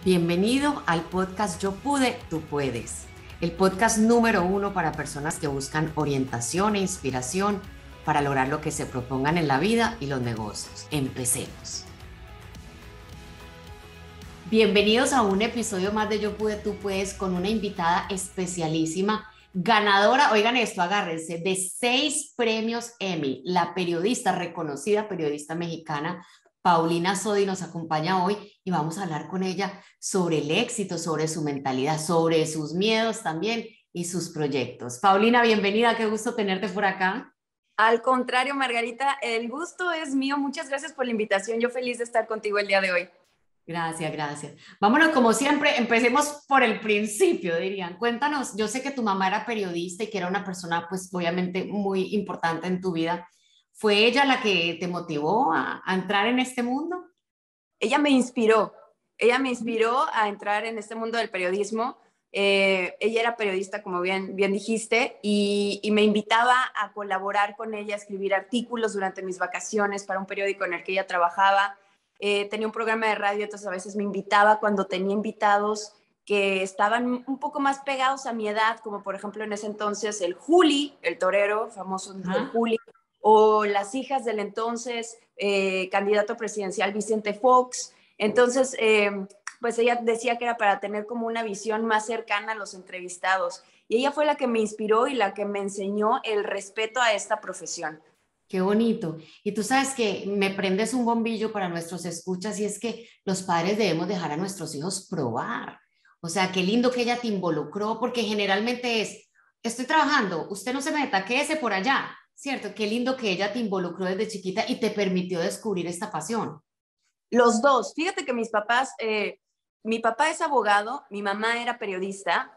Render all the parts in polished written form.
Bienvenido al podcast Yo Pude, Tú Puedes, el podcast número 1 para personas que buscan orientación e inspiración para lograr lo que se propongan en la vida y los negocios. Empecemos. Bienvenidos a un episodio más de Yo Pude, Tú Puedes con una invitada especialísima, ganadora, oigan esto, agárrense, de 6 premios Emmy. La periodista, reconocida periodista mexicana, Paulina Sodi nos acompaña hoy y vamos a hablar con ella sobre el éxito, sobre su mentalidad, sobre sus miedos también y sus proyectos. Paulina, bienvenida, qué gusto tenerte por acá. Al contrario, Margarita, el gusto es mío. Muchas gracias por la invitación. Yo feliz de estar contigo el día de hoy. Gracias, gracias. Vámonos, como siempre, empecemos por el principio, dirían. Cuéntanos, yo sé que tu mamá era periodista y que era una persona, pues, obviamente muy importante en tu vida. ¿Fue ella la que te motivó a entrar en este mundo? Ella me inspiró a entrar en este mundo del periodismo. Ella era periodista, como bien dijiste, y me invitaba a colaborar con ella, a escribir artículos durante mis vacaciones para un periódico en el que ella trabajaba. Tenía un programa de radio, entonces a veces me invitaba cuando tenía invitados que estaban un poco más pegados a mi edad, como por ejemplo en ese entonces el Juli, el torero famoso del Juli, o las hijas del entonces candidato presidencial Vicente Fox. Entonces, pues ella decía que era para tener como una visión más cercana a los entrevistados. Y ella fue la que me inspiró y la que me enseñó el respeto a esta profesión. Qué bonito. Y tú sabes que me prendes un bombillo para nuestros escuchas y es que los padres debemos dejar a nuestros hijos probar. O sea, qué lindo que ella te involucró porque generalmente estoy trabajando, usted no se meta, quédese por allá, ¿cierto? Qué lindo que ella te involucró desde chiquita y te permitió descubrir esta pasión. Los dos. Fíjate que mis papás, mi papá es abogado, mi mamá era periodista.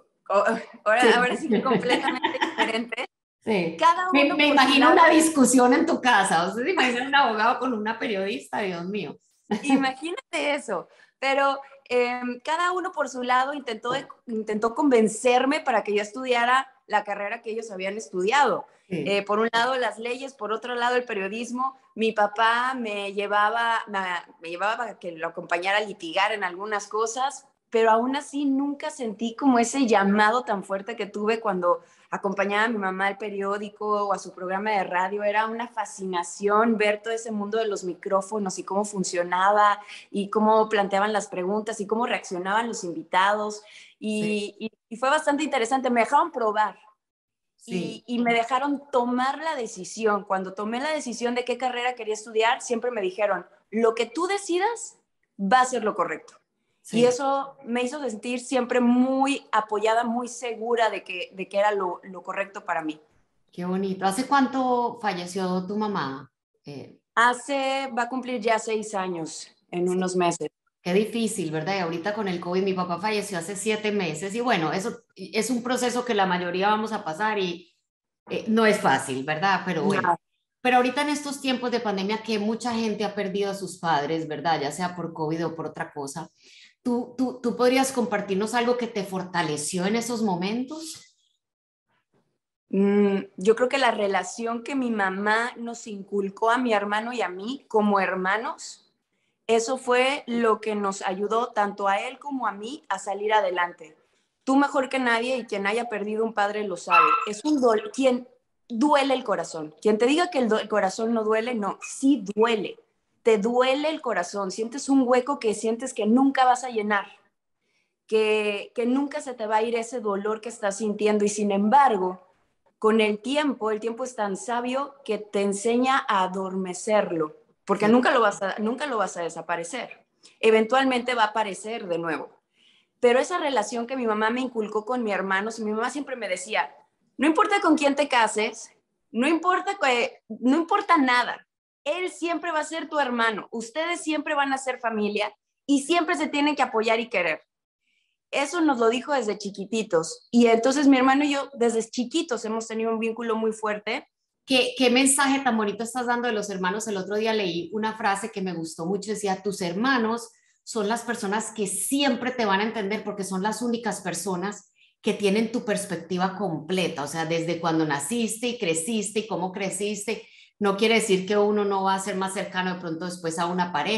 Ahora sí que completamente diferente. Sí. Cada uno Me por su imagino lado. una discusión en tu casa. ¿Usted se imagina un abogado con una periodista? Dios mío. Imagínate eso. Pero cada uno por su lado intentó convencerme para que yo estudiara la carrera que ellos habían estudiado. Sí. Por un lado las leyes, por otro lado el periodismo. Mi papá me llevaba para que lo acompañara a litigar en algunas cosas, pero aún así nunca sentí como ese llamado tan fuerte que tuve cuando acompañaba a mi mamá al periódico o a su programa de radio. Era una fascinación ver todo ese mundo de los micrófonos y cómo funcionaba y cómo planteaban las preguntas y cómo reaccionaban los invitados. Sí. Y fue bastante interesante. Me dejaron probar. Sí. Y me dejaron tomar la decisión. Cuando tomé la decisión de qué carrera quería estudiar, siempre me dijeron, lo que tú decidas va a ser lo correcto. Sí. Y eso me hizo sentir siempre muy apoyada, muy segura de que era lo correcto para mí. Qué bonito. ¿Hace cuánto falleció tu mamá? Va a cumplir ya 6 años en Sí. unos meses. Qué difícil, ¿verdad? Y ahorita con el COVID, mi papá falleció hace 7 meses y bueno, eso es un proceso que la mayoría vamos a pasar y no es fácil, ¿verdad? Pero bueno. No. Pero ahorita en estos tiempos de pandemia que mucha gente ha perdido a sus padres, ¿verdad? Ya sea por COVID o por otra cosa, ¿tú podrías compartirnos algo que te fortaleció en esos momentos? Yo creo que la relación que mi mamá nos inculcó a mi hermano y a mí como hermanos, eso fue lo que nos ayudó tanto a él como a mí a salir adelante. Tú mejor que nadie y quien haya perdido un padre lo sabe. Es un quien duele el corazón. Quien te diga que el corazón no duele, no, sí duele. Te duele el corazón. Sientes un hueco que sientes que nunca vas a llenar, que nunca se te va a ir ese dolor que estás sintiendo. Y sin embargo, con el tiempo es tan sabio que te enseña a adormecerlo, porque Sí. nunca lo vas a desaparecer. Eventualmente va a aparecer de nuevo. Pero esa relación que mi mamá me inculcó con mi hermano, mi mamá siempre me decía, no importa con quién te cases, no importa nada, él siempre va a ser tu hermano, ustedes siempre van a ser familia y siempre se tienen que apoyar y querer. Eso nos lo dijo desde chiquititos. Y entonces mi hermano y yo, desde chiquitos, hemos tenido un vínculo muy fuerte. ¿Qué mensaje tan bonito estás dando de los hermanos? El otro día leí una frase que me gustó mucho, decía, tus hermanos son las personas que siempre te van a entender porque son las únicas personas que tienen tu perspectiva completa, o sea, desde cuando naciste y creciste y cómo creciste, no quiere decir que uno no va a ser más cercano de pronto después a una pareja,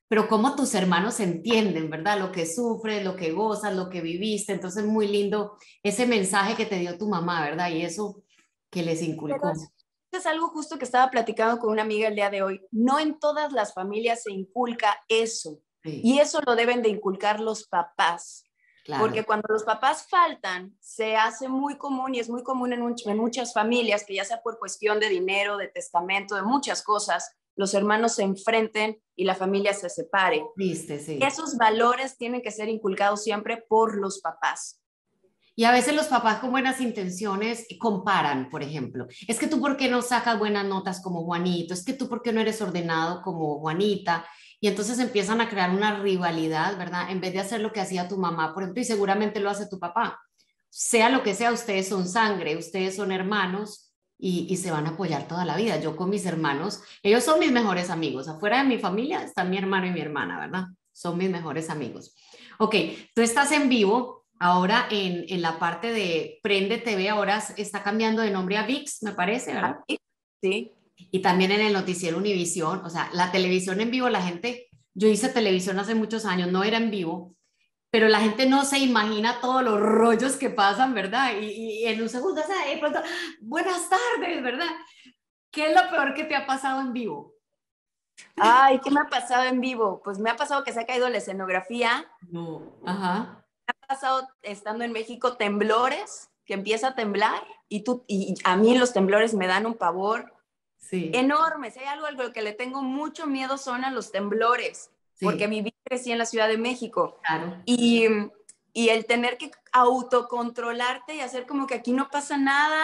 pero cómo tus hermanos entienden, ¿verdad? Lo que sufres, lo que gozas, lo que viviste. Entonces, muy lindo ese mensaje que te dio tu mamá, ¿verdad? Y eso que les Pero inculcó. es algo justo que estaba platicando con una amiga el día de hoy. No en todas las familias se inculca eso. Sí, Y eso lo deben de inculcar los papás. claro. Porque cuando los papás faltan, se hace muy común y es muy común en muchas familias que ya sea por cuestión de dinero, de testamento, de muchas cosas, los hermanos se enfrenten y la familia se separe. Viste, sí. Esos valores tienen que ser inculcados siempre por los papás. Y a veces los papás con buenas intenciones comparan, por ejemplo, es que tú por qué no sacas buenas notas como Juanito, es que tú por qué no eres ordenado como Juanita, y entonces empiezan a crear una rivalidad, ¿verdad? En vez de hacer lo que hacía tu mamá, por ejemplo, y seguramente lo hace tu papá. Sea lo que sea, ustedes son sangre, ustedes son hermanos y se van a apoyar toda la vida. Yo con mis hermanos, ellos son mis mejores amigos, afuera de mi familia están mi hermano y mi hermana, ¿verdad? Son mis mejores amigos. Ok, tú estás en vivo. Ahora en la parte de Prende TV, ahora está cambiando de nombre a VIX, me parece, ¿verdad? Sí. Y también en el noticiero Univisión, o sea, la televisión en vivo, la gente, yo hice televisión hace muchos años, no era en vivo, pero la gente no se imagina todos los rollos que pasan, ¿verdad? Y en un segundo, o sea, de pronto, buenas tardes, ¿verdad? ¿Qué es lo peor que te ha pasado en vivo? Ay, ¿qué me ha pasado en vivo? Pues me ha pasado que se ha caído la escenografía, No, ajá, ha pasado estando en México temblores, que empieza a temblar y a mí los temblores me dan un pavor sí, enorme. Si hay algo a lo que le tengo mucho miedo son a los temblores, porque sí, viví y crecí en la Ciudad de México. claro. Y, y el tener que autocontrolarte y hacer como que aquí no pasa nada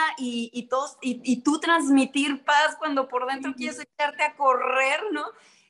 y tú transmitir paz cuando por dentro quieres echarte a correr, ¿no?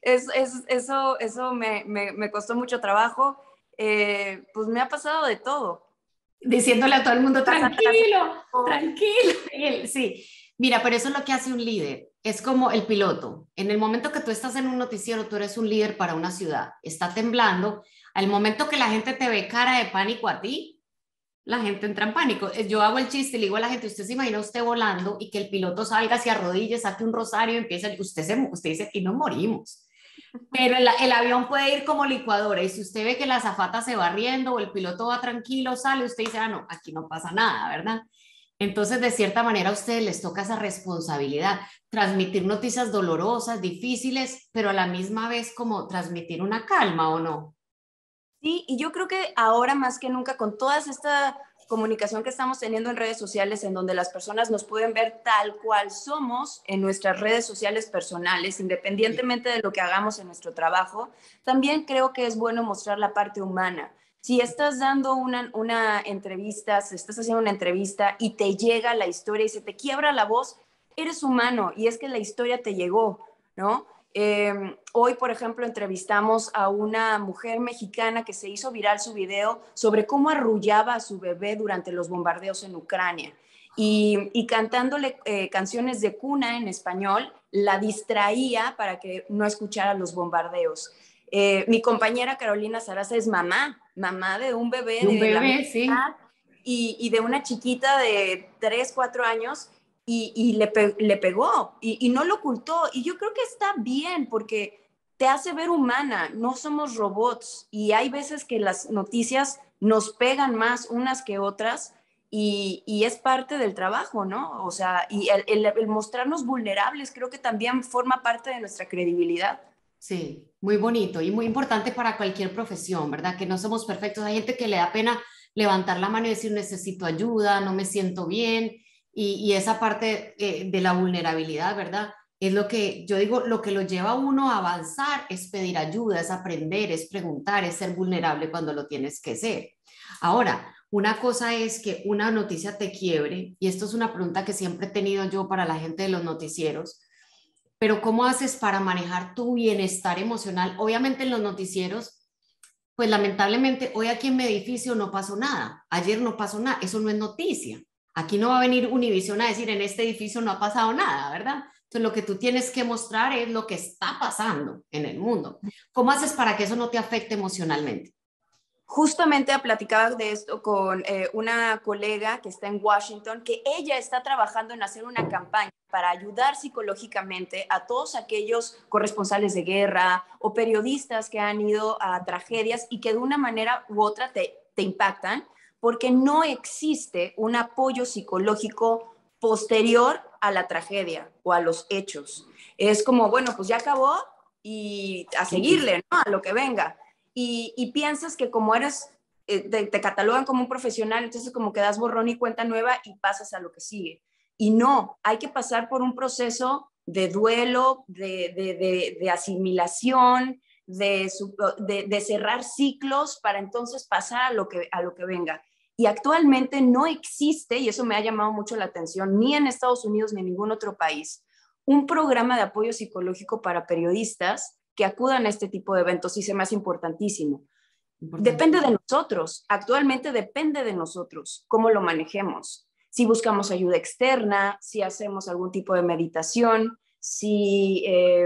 Eso me costó mucho trabajo. Pues me ha pasado de todo. Diciéndole a todo el mundo, Pasa atrás. tranquilo, tranquilo. Sí, mira, pero eso es lo que hace un líder. Es como el piloto. En el momento que tú estás en un noticiero, tú eres un líder para una ciudad. Está temblando. Al momento que la gente te ve cara de pánico a ti, la gente entra en pánico. Yo hago el chiste y le digo a la gente, usted se imagina usted volando y que el piloto salga hacia rodillas, saque un rosario y empieza, usted dice, aquí no morimos. Pero el avión puede ir como licuadora y si usted ve que la azafata se va riendo o el piloto va tranquilo, sale, usted dice, ah, no, aquí no pasa nada, ¿verdad? Entonces, de cierta manera, a ustedes les toca esa responsabilidad, transmitir noticias dolorosas, difíciles, pero a la misma vez como transmitir una calma, ¿o no? Sí, y yo creo que ahora más que nunca, con toda esta comunicación que estamos teniendo en redes sociales, en donde las personas nos pueden ver tal cual somos en nuestras redes sociales personales, independientemente de lo que hagamos en nuestro trabajo, también creo que es bueno mostrar la parte humana. Si estás dando una entrevista, si estás haciendo una entrevista y te llega la historia y se te quiebra la voz, eres humano y es que la historia te llegó, ¿no? Hoy, por ejemplo, entrevistamos a una mujer mexicana que se hizo viral su video sobre cómo arrullaba a su bebé durante los bombardeos en Ucrania y cantándole canciones de cuna en español, la distraía para que no escuchara los bombardeos. Mi compañera Carolina Sarasa es mamá de un bebé De un de la bebé, misma sí. edad y de una chiquita de 3 4 años y le pegó y no lo ocultó. Y yo creo que está bien porque te hace ver humana, no somos robots y hay veces que las noticias nos pegan más unas que otras y es parte del trabajo, ¿no? O sea, y el mostrarnos vulnerables creo que también forma parte de nuestra credibilidad. Sí, muy bonito y muy importante para cualquier profesión, ¿verdad? Que no somos perfectos. Hay gente que le da pena levantar la mano y decir necesito ayuda, no me siento bien. Y esa parte de la vulnerabilidad, ¿verdad? Es lo que yo digo, lo que lo lleva a uno a avanzar es pedir ayuda, es aprender, es preguntar, es ser vulnerable cuando lo tienes que ser. Ahora, una cosa es que una noticia te quiebre, y esto es una pregunta que siempre he tenido yo para la gente de los noticieros, pero ¿cómo haces para manejar tu bienestar emocional? Obviamente en los noticieros, pues lamentablemente hoy aquí en mi edificio no pasó nada, ayer no pasó nada, eso no es noticia. Aquí no va a venir Univision a decir en este edificio no ha pasado nada, ¿verdad? Entonces lo que tú tienes que mostrar es lo que está pasando en el mundo. ¿Cómo haces para que eso no te afecte emocionalmente? justamente platicaba de esto con una colega que está en Washington, que ella está trabajando en hacer una campaña para ayudar psicológicamente a todos aquellos corresponsales de guerra o periodistas que han ido a tragedias y que de una manera u otra te impactan, porque no existe un apoyo psicológico posterior a la tragedia o a los hechos. Es como, bueno, pues ya acabó y a seguirle, ¿no? A lo que venga. Y piensas que como eres, te catalogan como un profesional, entonces como que das borrón y cuenta nueva y pasas a lo que sigue. Y no, hay que pasar por un proceso de duelo, de asimilación, de cerrar ciclos para entonces pasar a lo que venga. Y actualmente no existe, y eso me ha llamado mucho la atención, ni en Estados Unidos ni en ningún otro país, un programa de apoyo psicológico para periodistas que acudan a este tipo de eventos, y se me hace importantísimo. Depende de nosotros, actualmente depende de nosotros cómo lo manejemos. Si buscamos ayuda externa, si hacemos algún tipo de meditación, si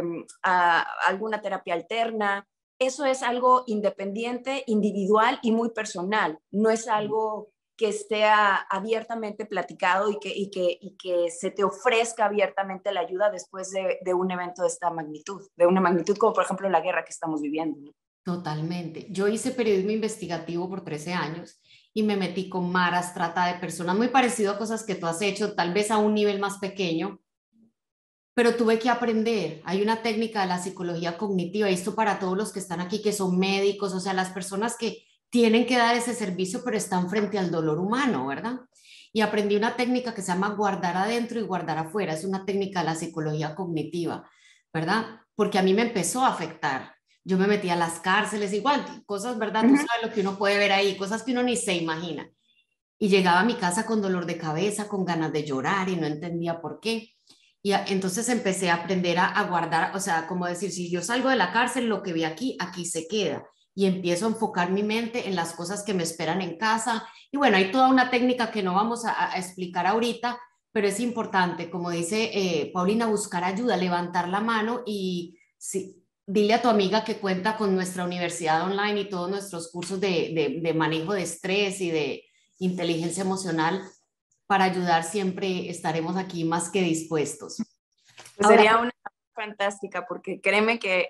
alguna terapia alterna, eso es algo independiente, individual y muy personal. No es algo que esté abiertamente platicado y que se te ofrezca abiertamente la ayuda después de un evento de esta magnitud, de una magnitud como por ejemplo la guerra que estamos viviendo, ¿no? Totalmente. Yo hice periodismo investigativo por 13 años y me metí con maras, trata de personas, muy parecido a cosas que tú has hecho, tal vez a un nivel más pequeño, pero tuve que aprender. Hay una técnica de la psicología cognitiva, y esto para todos los que están aquí, que son médicos, o sea, las personas que tienen que dar ese servicio, pero están frente al dolor humano, ¿verdad? Y aprendí una técnica que se llama guardar adentro y guardar afuera. Es una técnica de la psicología cognitiva, ¿verdad? Porque a mí me empezó a afectar. Yo me metí a las cárceles, igual, cosas, ¿verdad? Tú sabes lo que uno puede ver ahí, cosas que uno ni se imagina. Y llegaba a mi casa con dolor de cabeza, con ganas de llorar y no entendía por qué. Entonces empecé a aprender a guardar, o sea, como decir, si yo salgo de la cárcel, lo que vi aquí, aquí se queda. Y empiezo a enfocar mi mente en las cosas que me esperan en casa. Y bueno, hay toda una técnica que no vamos a explicar ahorita, pero es importante, como dice Paulina, buscar ayuda, levantar la mano y dile a tu amiga que cuenta con nuestra universidad online y todos nuestros cursos de manejo de estrés y de inteligencia emocional. Para ayudar siempre estaremos aquí más que dispuestos. Pues Ahora, sería una fantástica, porque créeme que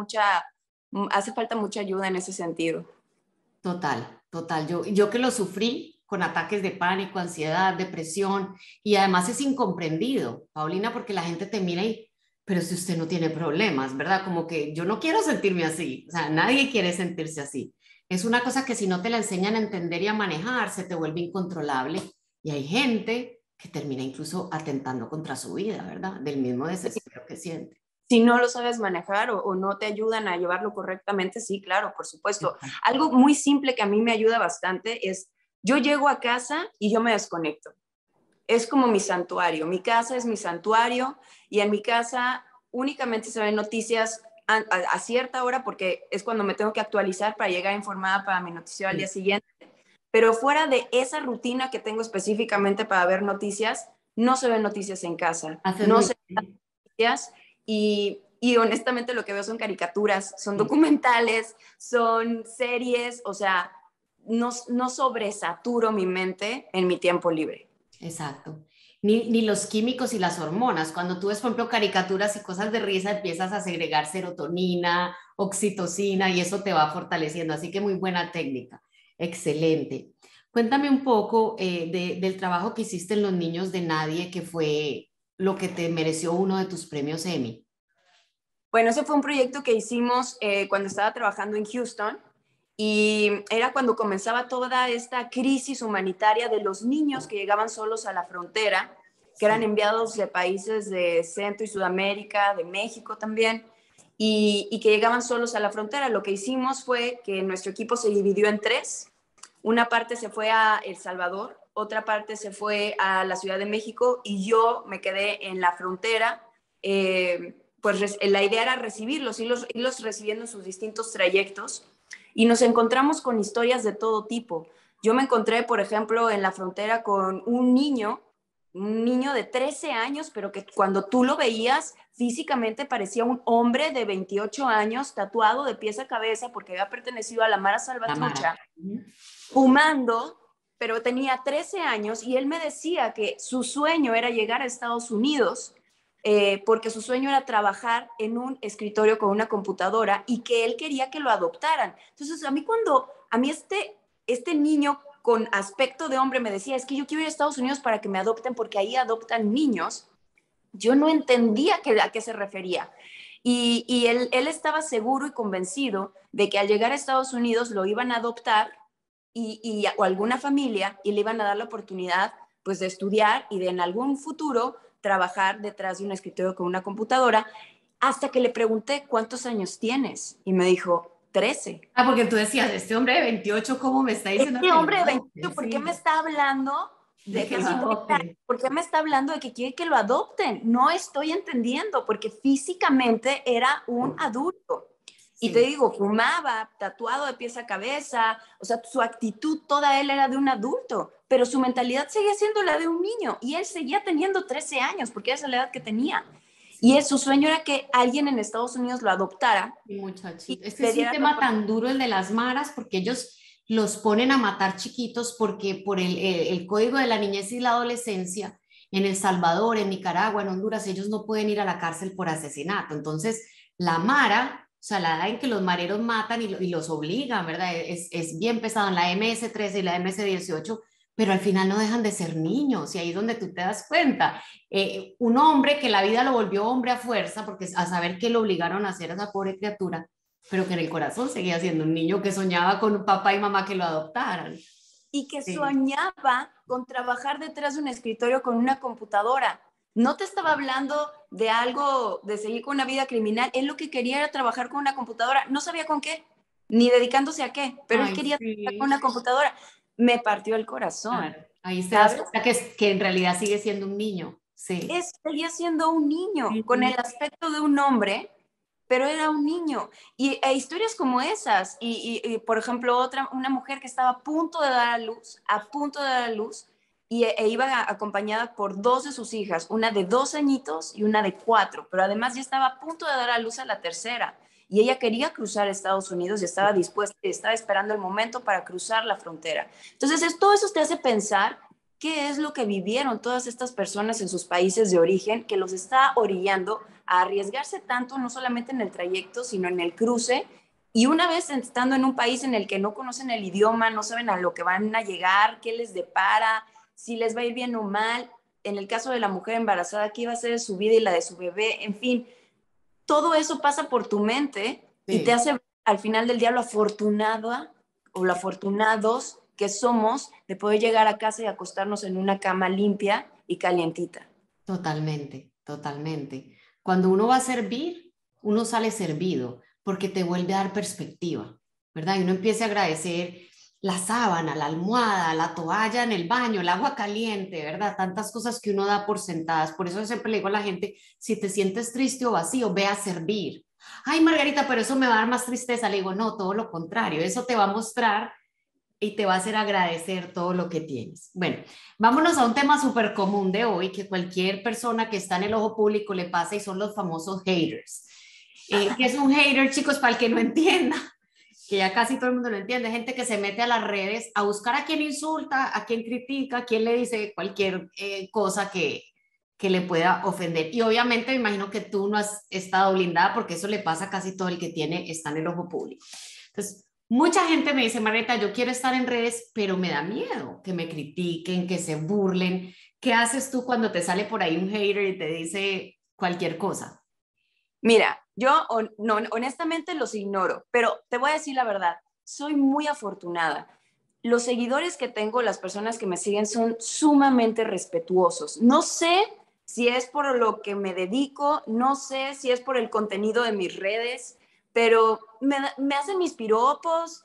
hace falta mucha ayuda en ese sentido. total, total. Yo que lo sufrí con ataques de pánico, ansiedad, depresión, y además es incomprendido, Paulina, porque la gente te mira y, pero si usted no tiene problemas, ¿verdad? Como que yo no quiero sentirme así, o sea, nadie quiere sentirse así. Es una cosa que si no te la enseñan a entender y a manejar, se te vuelve incontrolable, y hay gente que termina incluso atentando contra su vida, ¿verdad? Del mismo desespero que siente. Si no lo sabes manejar o no te ayudan a llevarlo correctamente, sí, claro, por supuesto. Algo muy simple que a mí me ayuda bastante es, yo llego a casa y yo me desconecto. Es como mi santuario. Mi casa es mi santuario y en mi casa únicamente se ven noticias a cierta hora porque es cuando me tengo que actualizar para llegar informada para mi noticiero al día siguiente. Pero fuera de esa rutina que tengo específicamente para ver noticias, no se ven noticias en casa. Haces No muy se ven bien. noticias y honestamente lo que veo son caricaturas, son documentales, son series, o sea, no sobresaturo mi mente en mi tiempo libre. Exacto. Ni los químicos y las hormonas. Cuando tú ves, por ejemplo, caricaturas y cosas de risa, empiezas a segregar serotonina, oxitocina y eso te va fortaleciendo. Así que muy buena técnica. Excelente. Cuéntame un poco del trabajo que hiciste en Los Niños de Nadie, que fue lo que te mereció uno de tus premios Emmy. Bueno, ese fue un proyecto que hicimos cuando estaba trabajando en Houston y era cuando comenzaba toda esta crisis humanitaria de los niños que llegaban solos a la frontera, que eran Sí. enviados de países de Centro y Sudamérica, de México también, y que llegaban solos a la frontera. Lo que hicimos fue que nuestro equipo se dividió en tres. Una parte se fue a El Salvador, otra parte se fue a la Ciudad de México y yo me quedé en la frontera. Pues la idea era recibirlos, irlos recibiendo en sus distintos trayectos y nos encontramos con historias de todo tipo. Yo me encontré, por ejemplo, en la frontera con un niño un niño de 13 años, pero que cuando tú lo veías físicamente parecía un hombre de 28 años, tatuado de pies a cabeza porque había pertenecido a la Mara La Salvatrucha, Mara. fumando, pero tenía 13 años y él me decía que su sueño era llegar a Estados Unidos porque su sueño era trabajar en un escritorio con una computadora y que él quería que lo adoptaran. Entonces, a mí este niño con aspecto de hombre me decía, es que yo quiero ir a Estados Unidos para que me adopten porque ahí adoptan niños, yo no entendía a qué se refería. Y él estaba seguro y convencido de que al llegar a Estados Unidos lo iban a adoptar o alguna familia y le iban a dar la oportunidad pues de estudiar y de en algún futuro trabajar detrás de un escritorio con una computadora, hasta que le pregunté, ¿cuántos años tienes? Y me dijo, 13. Ah, porque tú decías, este hombre de 28, ¿cómo me está diciendo Este que lo hombre de adopte? 28, ¿por qué me Sí, está hablando de de que lo casi 30 años? adopten. ¿Por qué me está hablando de que quiere que lo adopten? No estoy entendiendo, porque físicamente era un adulto. Y te Sí. digo, fumaba, tatuado de pies a cabeza, o sea, su actitud toda él era de un adulto, pero su mentalidad seguía siendo la de un niño y él seguía teniendo 13 años, porque esa es la edad que tenía. Y Sí. su sueño era que alguien en Estados Unidos lo adoptara Y y muchachito, este le es un diera la tema oportunidad. tan duro el de las maras porque ellos los ponen a matar chiquitos porque por el código de la niñez y la adolescencia en El Salvador, en Nicaragua, en Honduras, ellos no pueden ir a la cárcel por asesinato. Entonces, la mara, o sea, la edad en que los mareros matan y los obligan, ¿verdad? Es bien pesado en la MS-13 y la MS-18, pero al final no dejan de ser niños y ahí es donde tú te das cuenta un hombre que la vida lo volvió hombre a fuerza, porque a saber que lo obligaron a hacer a esa pobre criatura, pero que en el corazón seguía siendo un niño que soñaba con un papá y mamá que lo adoptaran. Y que Sí. soñaba con trabajar detrás de un escritorio con una computadora. No te estaba hablando de algo, de seguir con una vida criminal. Él lo que quería era trabajar con una computadora. No sabía con qué, ni dedicándose a qué, pero él Ay, quería trabajar con sí, una computadora. Me partió el corazón, claro. Ahí te das ¿sabes? cuenta que en realidad sigue siendo un niño. Sí. Seguía siendo un niño, con Ujú. el aspecto de un hombre, pero era un niño. Historias como esas, por ejemplo, una mujer que estaba a punto de dar a luz, a punto de dar a luz, iba acompañada por dos de sus hijas, una de 2 añitos y una de 4, pero además ya estaba a punto de dar a luz a la tercera. Y ella quería cruzar Estados Unidos y estaba dispuesta, estaba esperando el momento para cruzar la frontera. Entonces, todo eso te hace pensar qué es lo que vivieron todas estas personas en sus países de origen que los está orillando a arriesgarse tanto, no solamente en el trayecto, sino en el cruce. Y una vez estando en un país en el que no conocen el idioma, no saben a lo que van a llegar, qué les depara, si les va a ir bien o mal, en el caso de la mujer embarazada, qué iba a ser de su vida y la de su bebé, en fin, todo eso pasa por tu mente y te Sí. hace al final del día lo afortunada o lo afortunados que somos de poder llegar a casa y acostarnos en una cama limpia y calientita. Totalmente, totalmente. Cuando uno va a servir, uno sale servido porque te vuelve a dar perspectiva, ¿verdad? Y uno empieza a agradecer la sábana, la almohada, la toalla en el baño, el agua caliente, ¿verdad? Tantas cosas que uno da por sentadas. Por eso siempre le digo a la gente, si te sientes triste o vacío, ve a servir. Ay, Margarita, pero eso me va a dar más tristeza. Le digo, no, todo lo contrario, eso te va a mostrar y te va a hacer agradecer todo lo que tienes. Bueno, vámonos a un tema súper común de hoy que cualquier persona que está en el ojo público le pasa y son los famosos haters. ¿Qué es un hater, chicos? Para el que no entienda, que ya casi todo el mundo lo entiende, gente que se mete a las redes a buscar a quien insulta, a quien critica, a quien le dice cualquier cosa que le pueda ofender. Y obviamente me imagino que tú no has estado blindada porque eso le pasa a casi todo el que está en el ojo público. Entonces, mucha gente me dice, Mareta, yo quiero estar en redes, pero me da miedo que me critiquen, que se burlen. ¿Qué haces tú cuando te sale por ahí un hater y te dice cualquier cosa? Mira, yo no, honestamente los ignoro, pero te voy a decir la verdad, soy muy afortunada. Los seguidores que tengo, las personas que me siguen son sumamente respetuosos. No sé si es por lo que me dedico, no sé si es por el contenido de mis redes, pero me hacen mis piropos,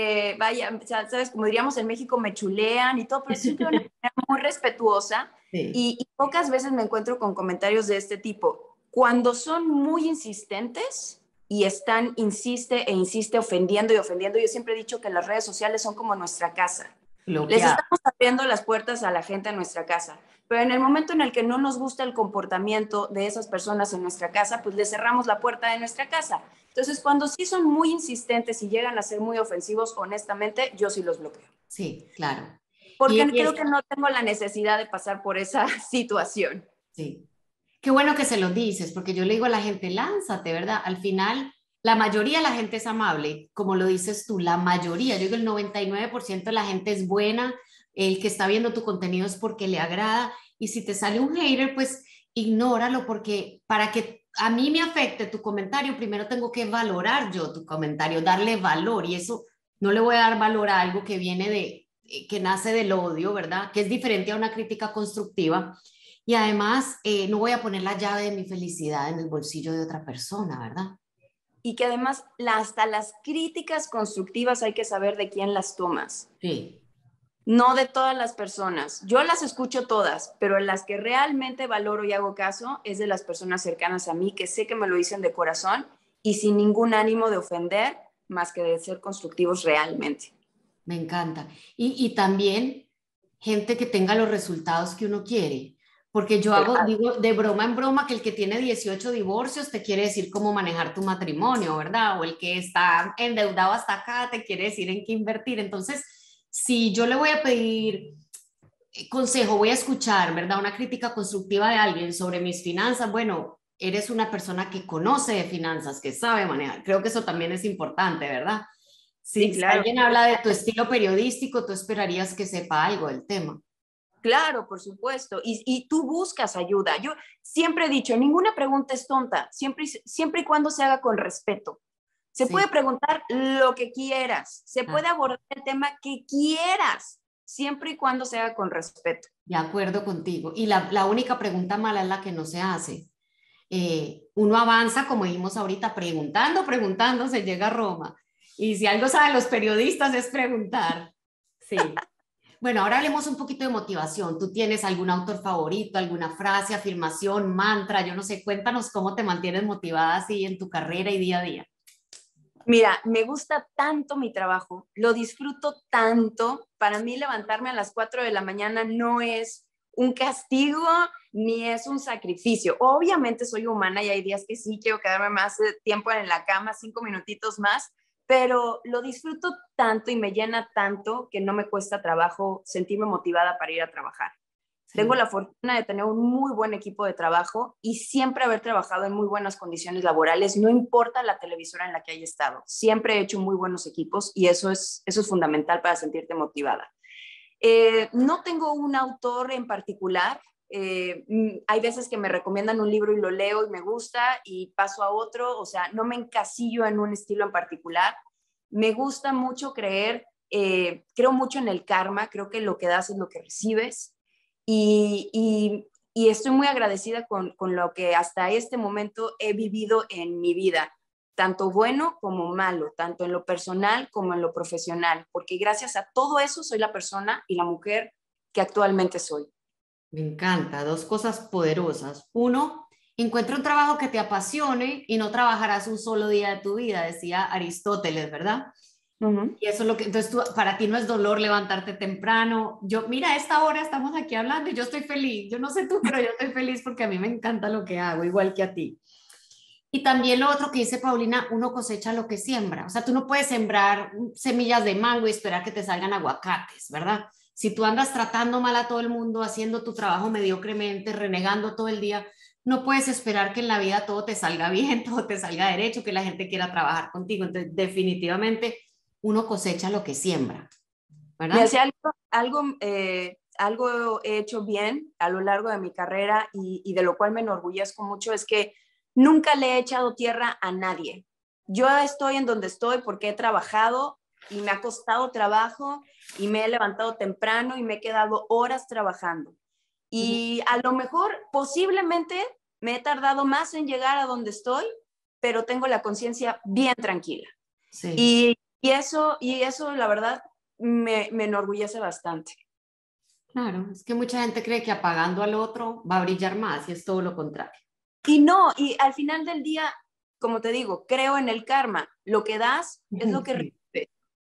vaya, sabes, como diríamos en México, me chulean y todo, pero siempre de una manera muy respetuosa Sí, y pocas veces me encuentro con comentarios de este tipo. Cuando son muy insistentes y insiste e insiste ofendiendo y ofendiendo, yo siempre he dicho que las redes sociales son como nuestra casa. Les bloqueado. estamos abriendo las puertas a la gente a nuestra casa. Pero en el momento en el que no nos gusta el comportamiento de esas personas en nuestra casa, pues les cerramos la puerta de nuestra casa. Entonces, cuando sí son muy insistentes y llegan a ser muy ofensivos, honestamente, yo sí los bloqueo. Sí, claro. Porque Y creo que no tengo la necesidad de pasar por esa situación. sí. Qué bueno que se lo dices, porque yo le digo a la gente, lánzate, ¿verdad? Al final, la mayoría de la gente es amable, como lo dices tú, la mayoría, yo digo el 99% de la gente es buena, el que está viendo tu contenido es porque le agrada, y si te sale un hater, pues ignóralo, porque para que a mí me afecte tu comentario, primero tengo que valorar yo tu comentario, darle valor, y eso no le voy a dar valor a algo que viene que nace del odio, ¿verdad? Que es diferente a una crítica constructiva y además, no voy a poner la llave de mi felicidad en el bolsillo de otra persona, ¿verdad? Y que además hasta las críticas constructivas hay que saber de quién las tomas. Sí. No de todas las personas. Yo las escucho todas, pero las que realmente valoro y hago caso es de las personas cercanas a mí, que sé que me lo dicen de corazón y sin ningún ánimo de ofender, más que de ser constructivos realmente. Me encanta. Y también gente que tenga los resultados que uno quiere. Porque yo hago, Claro. digo, de broma en broma que el que tiene 18 divorcios te quiere decir cómo manejar tu matrimonio, ¿verdad? O el que está endeudado hasta acá te quiere decir en qué invertir. Entonces, si yo le voy a pedir consejo, voy a escuchar, ¿verdad? Una crítica constructiva de alguien sobre mis finanzas, bueno, eres una persona que conoce de finanzas, que sabe manejar. Creo que eso también es importante, ¿verdad? Sí, Si claro. alguien habla de tu estilo periodístico, tú esperarías que sepa algo del tema. Claro, por supuesto. Y tú buscas ayuda. Yo siempre he dicho, ninguna pregunta es tonta, siempre y cuando se haga con respeto. Se puede Sí, preguntar lo que quieras, se ah, puede abordar el tema que quieras, siempre y cuando se haga con respeto. de acuerdo contigo. Y la única pregunta mala es la que no se hace. Uno avanza, como dijimos ahorita, preguntando, preguntando, se llega a Roma. Y si algo saben los periodistas es preguntar. Sí. Bueno, ahora hablemos un poquito de motivación. ¿Tú tienes algún autor favorito, alguna frase, afirmación, mantra? Yo no sé, cuéntanos cómo te mantienes motivada así en tu carrera y día a día. Mira, me gusta tanto mi trabajo, lo disfruto tanto. Para mí levantarme a las 4 de la mañana no es un castigo ni es un sacrificio. Obviamente soy humana y hay días que sí quiero quedarme más tiempo en la cama, 5 minutitos más, pero lo disfruto tanto y me llena tanto que no me cuesta trabajo sentirme motivada para ir a trabajar. Tengo Sí, la fortuna de tener un muy buen equipo de trabajo y siempre haber trabajado en muy buenas condiciones laborales, no importa la televisora en la que haya estado. Siempre he hecho muy buenos equipos y eso es fundamental para sentirte motivada. No tengo un autor en particular. Hay veces que me recomiendan un libro y lo leo y me gusta y paso a otro. O sea, no me encasillo en un estilo en particular. Me gusta mucho creo mucho en el karma, creo que lo que das es lo que recibes y estoy muy agradecida con lo que hasta este momento he vivido en mi vida, tanto bueno como malo, tanto en lo personal como en lo profesional, porque gracias a todo eso soy la persona y la mujer que actualmente soy. me encanta. Dos cosas poderosas. Uno, encuentra un trabajo que te apasione y no trabajarás un solo día de tu vida, decía Aristóteles, ¿verdad? Uh -huh. Y eso es lo que, entonces para ti no es dolor levantarte temprano. Yo, mira, a esta hora estamos aquí hablando y yo estoy feliz. Yo no sé tú, pero yo estoy feliz porque a mí me encanta lo que hago, igual que a ti. Y también lo otro que dice Paulina, uno cosecha lo que siembra. O sea, tú no puedes sembrar semillas de mango y esperar que te salgan aguacates, ¿verdad? Si tú andas tratando mal a todo el mundo, haciendo tu trabajo mediocremente, renegando todo el día, no puedes esperar que en la vida todo te salga bien, todo te salga derecho, que la gente quiera trabajar contigo. Entonces, definitivamente, uno cosecha lo que siembra, Me ¿verdad? hacía algo he hecho bien a lo largo de mi carrera y de lo cual me enorgullezco mucho es que nunca le he echado tierra a nadie. Yo estoy en donde estoy porque he trabajado y me ha costado trabajo y me he levantado temprano y me he quedado horas trabajando. Y a lo mejor posiblemente me he tardado más en llegar a donde estoy, pero tengo la conciencia bien tranquila. Sí, Y eso la verdad, me enorgullece bastante. claro. Es que mucha gente cree que apagando al otro va a brillar más y es todo lo contrario. Y no, y al final del día, como te digo, creo en el karma. Lo que das es lo que Sí. recibes.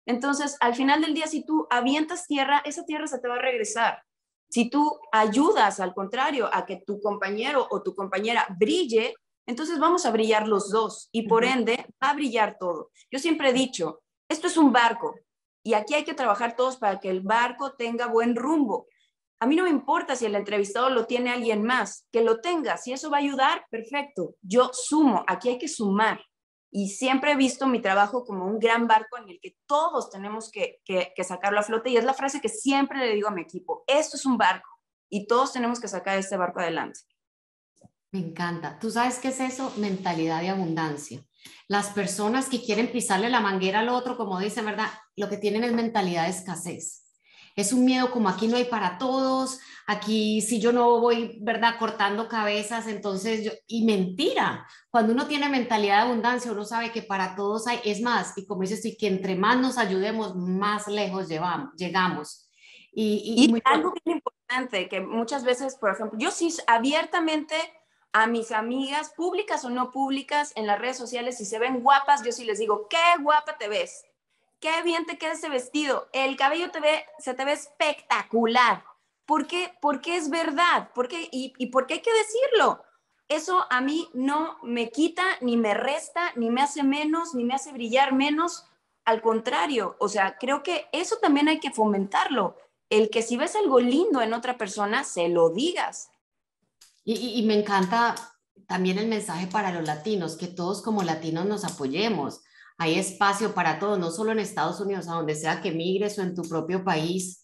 Entonces, al final del día, si tú avientas tierra, esa tierra se te va a regresar. Si tú ayudas, al contrario, a que tu compañero o tu compañera brille, entonces vamos a brillar los dos y por ende va a brillar todo. Yo siempre he dicho, esto es un barco y aquí hay que trabajar todos para que el barco tenga buen rumbo. A mí no me importa si el entrevistado lo tiene alguien más, que lo tenga. Si eso va a ayudar, perfecto. Yo sumo, aquí hay que sumar. Y siempre he visto mi trabajo como un gran barco en el que todos tenemos que sacarlo a flote. Y es la frase que siempre le digo a mi equipo, esto es un barco y todos tenemos que sacar este barco adelante. Me encanta. ¿Tú sabes qué es eso? Mentalidad de abundancia. Las personas que quieren pisarle la manguera al otro, como dicen, ¿verdad? Lo que tienen es mentalidad de escasez. Es un miedo como aquí no hay para todos, aquí si yo no voy, ¿verdad? Cortando cabezas, entonces yo, y mentira. Cuando uno tiene mentalidad de abundancia, uno sabe que para todos hay, es más, y como dices tú, y que entre más nos ayudemos, más lejos llegamos. Y Y muy algo bien importante, que muchas veces, por ejemplo, yo sí abiertamente a mis amigas, públicas o no públicas, en las redes sociales, si se ven guapas, yo sí les digo, qué guapa te ves, qué bien te queda ese vestido, el cabello se te ve espectacular. ¿Por qué? Porque es verdad. ¿Por qué? ¿Y por qué hay que decirlo? Eso a mí no me quita, ni me resta, ni me hace menos, ni me hace brillar menos. Al contrario, o sea, creo que eso también hay que fomentarlo. El que si ves algo lindo en otra persona, se lo digas. y me encanta también el mensaje para los latinos, que todos como latinos nos apoyemos. Hay espacio para todos, no solo en Estados Unidos, a donde sea que migres o en tu propio país.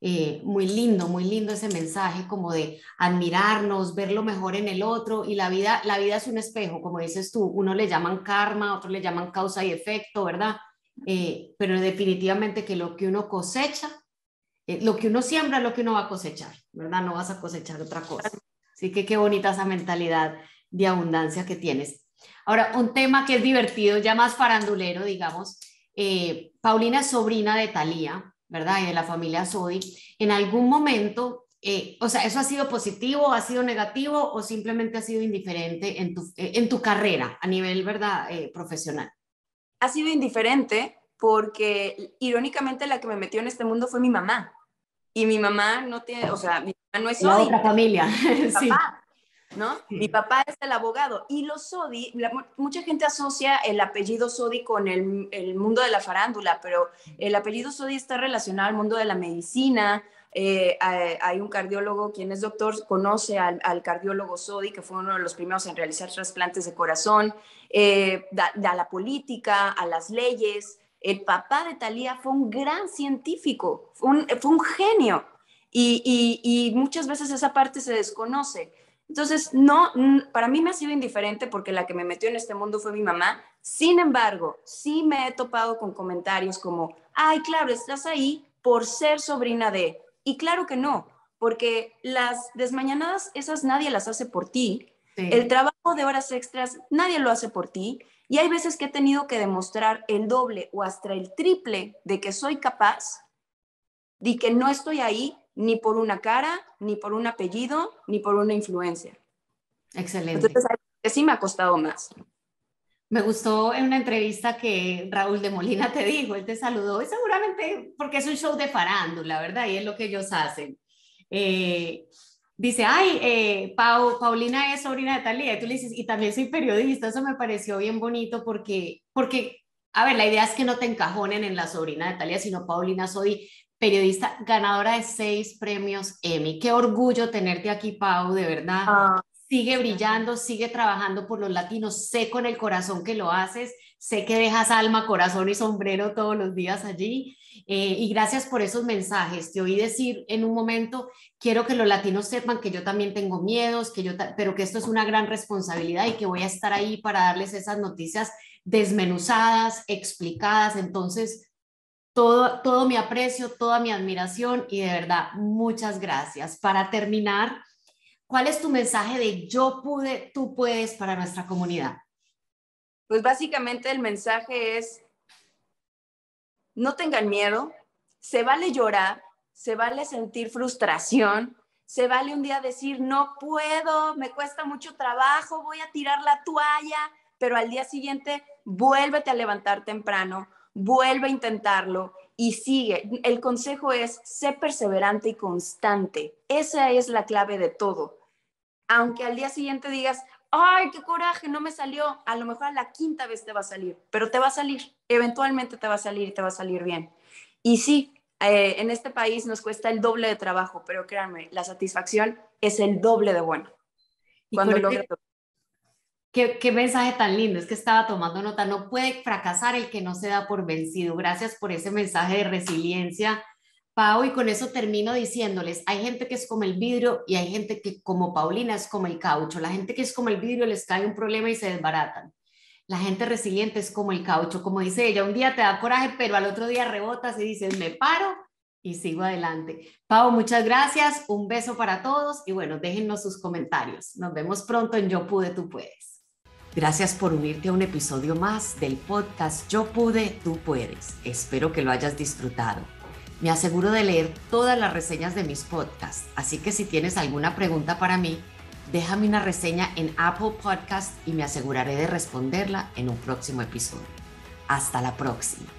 Muy lindo ese mensaje como de admirarnos, ver lo mejor en el otro y la vida es un espejo, como dices tú, uno le llaman karma, otros le llaman causa y efecto, ¿verdad? Pero definitivamente que lo que uno cosecha, lo que uno siembra es lo que uno va a cosechar, ¿verdad? No vas a cosechar otra cosa. Así que qué bonita esa mentalidad de abundancia que tienes. Ahora, un tema que es divertido, ya más farandulero, digamos. Paulina es sobrina de Thalía, ¿verdad? Y de la familia Sodi. En algún momento, o sea, ¿eso ha sido positivo, ha sido negativo o simplemente ha sido indiferente en tu carrera a nivel, ¿verdad? Profesional. Ha sido indiferente porque irónicamente la que me metió en este mundo fue mi mamá. Y mi mamá no tiene, o sea, mi mamá no es La Sodi, otra familia, sí. papá, ¿no? Mi papá es el abogado. Y los Sodi, mucha gente asocia el apellido Sodi con el mundo de la farándula, pero el apellido Sodi está relacionado al mundo de la medicina. Hay un cardiólogo, quien es doctor, conoce al cardiólogo Sodi, que fue uno de los primeros en realizar trasplantes de corazón, da la política, a las leyes. El papá de Thalía fue un gran científico, fue un genio. Y muchas veces esa parte se desconoce. Entonces, no, para mí me ha sido indiferente porque la que me metió en este mundo fue mi mamá. Sin embargo, sí me he topado con comentarios como, ay, claro, estás ahí por ser sobrina de. Y claro que no, porque las desmañanadas, esas nadie las hace por ti. El Sí, trabajo de horas extras, nadie lo hace por ti. Y hay veces que he tenido que demostrar el doble o hasta el triple de que soy capaz, de que no estoy ahí ni por una cara, ni por un apellido, ni por una influencia. excelente. Entonces, sí me ha costado más. Me gustó en una entrevista que Raúl de Molina te dijo, él te saludó, y seguramente porque es un show de farándula, ¿verdad? Y es lo que ellos hacen. Eh, dice, ay, Paulina es sobrina de Thalía, y tú le dices, y también soy periodista, eso me pareció bien bonito porque, a ver, la idea es que no te encajonen en la sobrina de Thalía, sino Paulina, soy periodista ganadora de 6 premios Emmy. Qué orgullo tenerte aquí, Pau, de verdad. Ah, Sigue brillando, sigue trabajando por los latinos, sé con el corazón que lo haces, sé que dejas alma, corazón y sombrero todos los días allí. Y gracias por esos mensajes. Te oí decir en un momento, quiero que los latinos sepan que yo también tengo miedos, pero que esto es una gran responsabilidad y que voy a estar ahí para darles esas noticias desmenuzadas, explicadas. Entonces, todo mi aprecio, toda mi admiración y de verdad, muchas gracias. Para terminar, ¿cuál es tu mensaje de yo pude, tú puedes para nuestra comunidad? pues básicamente el mensaje es, no tengan miedo, se vale llorar, se vale sentir frustración, se vale un día decir, no puedo, me cuesta mucho trabajo, voy a tirar la toalla, pero al día siguiente vuélvete a levantar temprano, vuelve a intentarlo y sigue. El consejo es, sé perseverante y constante. Esa es la clave de todo. Aunque al día siguiente digas, ay, qué coraje, no me salió, a lo mejor a la quinta vez te va a salir, pero te va a salir, eventualmente te va a salir y te va a salir bien. Y sí, en este país nos cuesta el doble de trabajo, pero créanme, la satisfacción es el doble de bueno. Y con Cuando logras... qué mensaje tan lindo, es que estaba tomando nota, no puede fracasar el que no se da por vencido. Gracias por ese mensaje de resiliencia, Pau, y con eso termino diciéndoles, hay gente que es como el vidrio y hay gente que como Paulina es como el caucho. La gente que es como el vidrio les cae un problema y se desbaratan. La gente resiliente es como el caucho, como dice ella, un día te da coraje, pero al otro día rebotas y dices, me paro y sigo adelante. Pau, muchas gracias, un beso para todos y bueno, déjennos sus comentarios. Nos vemos pronto en Yo Pude, Tú Puedes. Gracias por unirte a un episodio más del podcast Yo Pude, Tú Puedes. Espero que lo hayas disfrutado. Me aseguro de leer todas las reseñas de mis podcasts, así que si tienes alguna pregunta para mí, déjame una reseña en Apple Podcast y me aseguraré de responderla en un próximo episodio. Hasta la próxima.